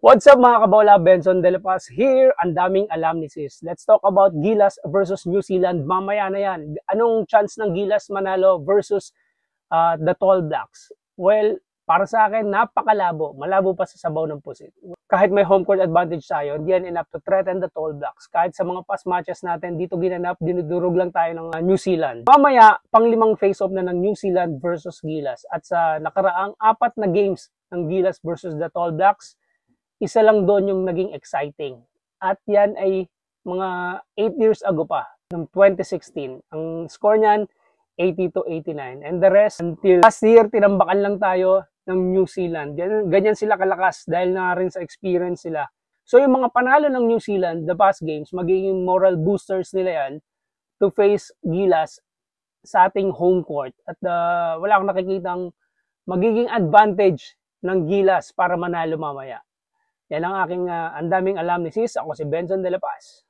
What's up mga kabola, Benson De La Paz here. Ang daming alam ni sis. Let's talk about Gilas versus New Zealand. Mamaya na yan. Anong chance ng Gilas manalo versus the Tall Blacks? Well, para sa akin, napakalabo. Malabo pa sa sabaw ng pusit. Kahit may home court advantage tayo, hindi yan enough to threaten the Tall Blacks. Kahit sa mga past matches natin, dito ginanap, dinudurog lang tayo ng New Zealand. Mamaya, pang-limang face-off na ng New Zealand versus Gilas. At sa nakaraang 4 na games ng Gilas versus the Tall Blacks, isa lang doon yung naging exciting. At yan ay mga 8 years ago pa, ng 2016. Ang score niyan, 80-89. And the rest, until last year, tinambakan lang tayo ng New Zealand. Ganyan sila kalakas dahil na rin sa experience sila. So yung mga panalo ng New Zealand, the past games, magiging moral boosters nila yan to face Gilas sa ating home court. At wala akong nakikitang magiging advantage ng Gilas para manalo mamaya. Yan ang aking ang daming alam ni sis. Ako si Benson De La Paz.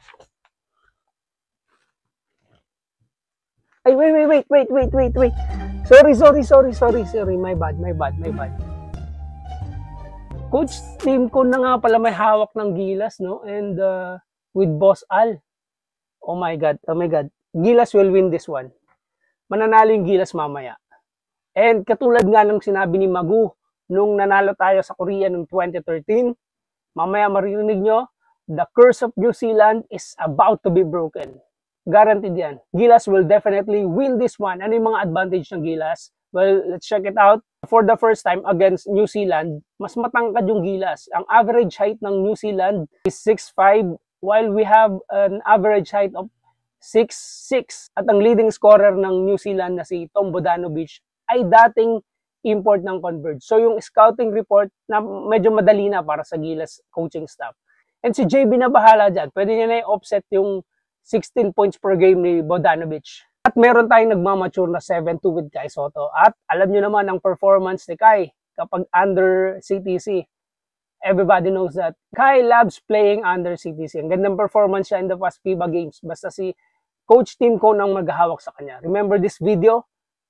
Ay, wait. Sorry. My bad. Coach team ko na nga pala may hawak ng Gilas, no? And with Boss Al. Oh my God. Gilas will win this one. Mananalo yung Gilas mamaya. And katulad nga ng sinabi ni Magu, nung nanalo tayo sa Korea noong 2013, mamaya maririnig nyo, the curse of New Zealand is about to be broken. Guaranteed yan. Gilas will definitely win this one. Ano yung mga advantage ng Gilas? Well, let's check it out. For the first time against New Zealand, mas matangkad yung Gilas. Ang average height ng New Zealand is 6'5", while we have an average height of 6'6". At ang leading scorer ng New Zealand na si Tom Bodanovic ay dating import ng Converge. So yung scouting report na medyo madali na para sa Gilas coaching staff. And si JB na bahala dyan. Pwede niya na i-offset yung 16 points per game ni Bodanovic. At meron tayong nagmamature na 7-2 with Kai Sotto. At alam nyo naman ang performance ni Kai kapag under CTC. Everybody knows that. Kai loves playing under CTC. Ang gandang performance siya in the past FIBA games. Basta si coach team ko nang maghahawak sa kanya. Remember this video?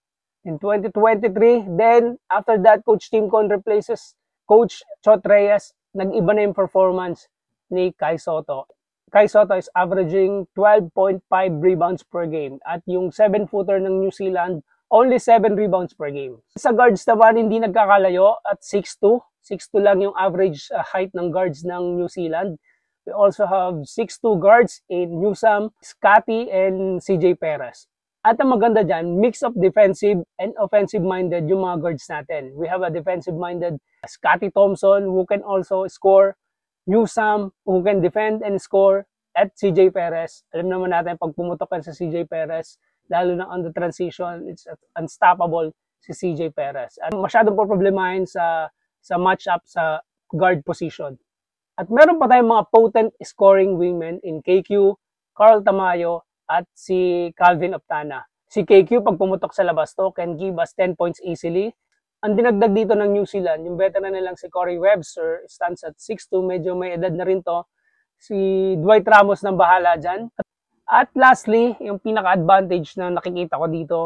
In 2023, then after that, Coach Tim Con replaces Coach Chot Reyes. Nag-iba na yung performance ni Kai Sotto. Kai Sotto is averaging 12.5 rebounds per game. At yung 7-footer ng New Zealand, only 7 rebounds per game. Sa guards naman, hindi nagkakalayo at 6'2". 6'2 lang yung average height ng guards ng New Zealand. We also have 6'2 guards in Newsam, Scotty, and CJ Perez. At ang maganda dyan, mix of defensive and offensive-minded yung mga guards natin. We have a defensive-minded Scotty Thompson who can also score, Newsam who can defend and score, at CJ Perez. Alam naman natin, pag pumutok ka sa CJ Perez, lalo na on the transition, it's unstoppable si CJ Perez. At masyadong po problemahin sa matchup sa guard position. At meron pa tayong mga potent scoring wingmen in KQ, Carl Tamayo, at si Calvin Optana. Si KQ, pag pumutok sa labas to, can give us 10 points easily. Ang dinagdag dito ng New Zealand, yung veteran nilang si Corey Webster, stands at 6'2", medyo may edad na rin to. Si Dwight Ramos nang bahala dyan. At lastly, yung pinaka-advantage na nakikita ko dito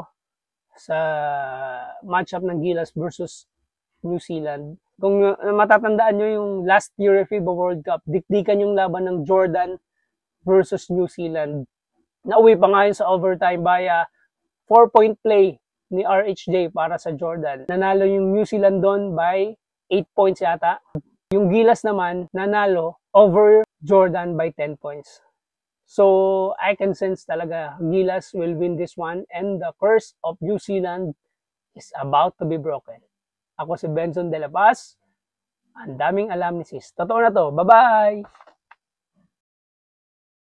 sa matchup ng Gilas versus New Zealand. Kung matatandaan nyo yung last year FIBA World Cup, dikdikan yung laban ng Jordan versus New Zealand. Nauwi pa nga yun sa overtime via 4-point play ni RHJ para sa Jordan. Nanalo yung New Zealand doon by 8 points yata. Yung Gilas naman, nanalo over Jordan by 10 points. So, I can sense talaga, Gilas will win this one and the curse of New Zealand is about to be broken. Ako si Benson De La Paz. Ang daming alam ni sis. Totoo na to. Bye-bye!